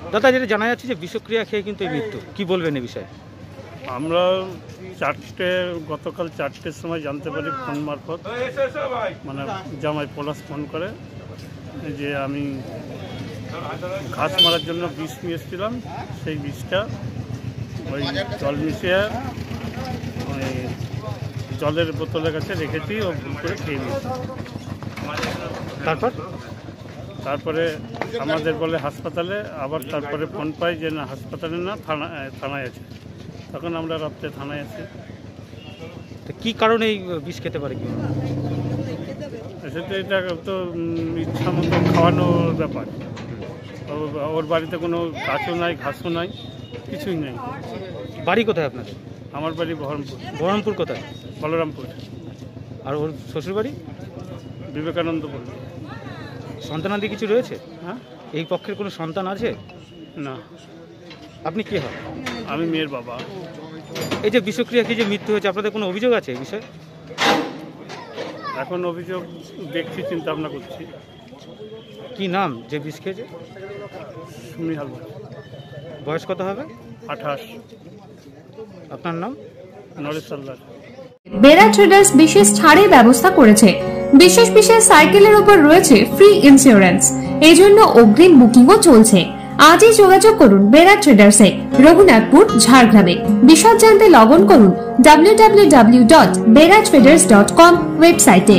দাদা, যেটা জানা যাচ্ছে যে বিষক্রিয়া খেয়ে কিন্তু এই মৃত্যু, কি বলবেন এই বিষয়ে? আমরা গতকাল 4টের সময় জানতে পারি ফোন মারফত, মানে জামাই পলাশ ফোন করে যে আমি ঘাস মারার জন্য বিষ নিয়ে এসেছিলাম, সেই বিষটা ওই জল মিশিয়ে ওই জলের বোতলের কাছে রেখেছি, ও ভুল করে খেয়ে নিয়েছি। তারপরে আমাদের বলে হাসপাতালে, আবার তারপরে ফোন পাই যে না হাসপাতালে না, থানায় আছে। তখন আমরা রাত্রে থানায় আছি। কি কারণে এই বিষ খেতে পারে? কি সেটা এটা তো ইচ্ছা মতো খাওয়ানোর ব্যাপার। ওর বাড়িতে কোনো গাছও নাই, ঘাসও নাই, কিছুই নেই। বাড়ি কোথায় আপনাদের? আমার বাড়ি বহরমপুর। বহরমপুর কোথায়? বলরামপুর। আর ওর শ্বশুর বাড়ি? বিবেকানন্দপুর। সন্তানাদি কিছু রয়েছে? হ্যাঁ। এই পক্ষের কোনো সন্তান আছে? না। আপনি কি হন? আমি মেয়ের বাবা। এই যে বিষক্রিয়া খেয়ে যে মৃত্যু হয়েছে, আপনাদের কোনো অভিযোগ আছে এই বিষয়ে? এখন অভিযোগ দেখছি, চিন্তা ভাবনা করছি। কি নাম যে বিষ খেয়েছে? সুমি হালদার। বয়স কত হবে? 28। আপনার নাম? নরেশ হালদার। বেরা ট্রেডার্স বিশেষ ছাড়ের ব্যবস্থা করেছে। বিশেষ সাইকেলের উপর রয়েছে ফ্রি ইন্স্যুরেন্স, এই জন্য অগ্রিম বুকিংও চলছে। আজই যোগাযোগ করুন বেরা ট্রেডার্সে, রঘুনাথপুর, ঝাড়গ্রামে। বিশদ জানতে লগ অন করুন www.beratraders.com ওয়েবসাইটে।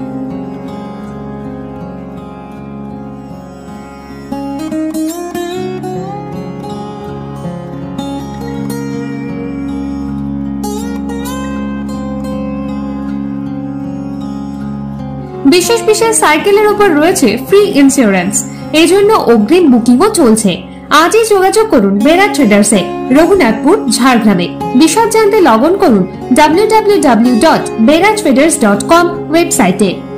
বিশেষ সাইকেলের উপর রয়েছে ফ্রি ইন্স্যুরেন্স, এই জন্য অগ্রিম বুকিংও চলছে। আজই যোগাযোগ করুন বেরা ট্রেডার্সে, রঘুনাথপুর, ঝাড়গ্রামে। বিশদ জানতে লগ অন করুন www.beratraders.com ওয়েবসাইটে।